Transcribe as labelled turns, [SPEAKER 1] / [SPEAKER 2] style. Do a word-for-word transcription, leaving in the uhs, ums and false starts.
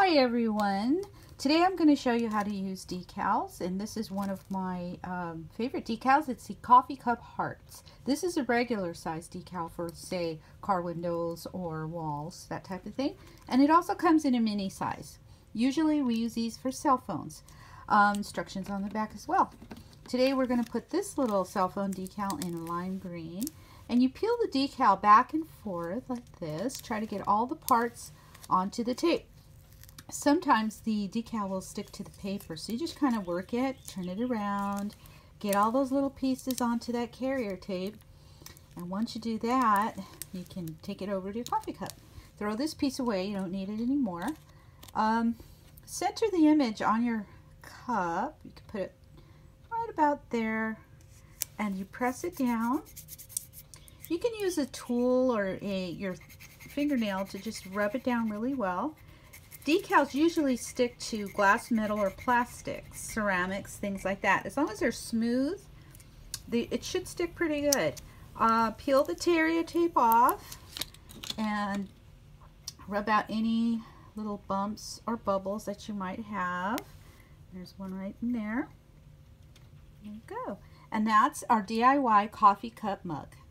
[SPEAKER 1] Hi everyone! Today I'm going to show you how to use decals, and this is one of my um, favorite decals. It's the Coffee Cup Hearts. This is a regular size decal for, say, car windows or walls, that type of thing. And it also comes in a mini size. Usually we use these for cell phones. Um, instructions on the back as well. Today we're going to put this little cell phone decal in lime green. And you peel the decal back and forth like this. Try to get all the parts onto the tape. Sometimes the decal will stick to the paper, so you just kind of work it, turn it around, get all those little pieces onto that carrier tape, and once you do that, you can take it over to your coffee cup. Throw this piece away, you don't need it anymore. Um, center the image on your cup. You can put it right about there, and you press it down. You can use a tool or a your fingernail to just rub it down really well. Decals usually stick to glass, metal, or plastics, ceramics, things like that. As long as they're smooth, they, it should stick pretty good. Uh, peel the carrier tape off and rub out any little bumps or bubbles that you might have. There's one right in there. There you go. And that's our D I Y coffee cup mug.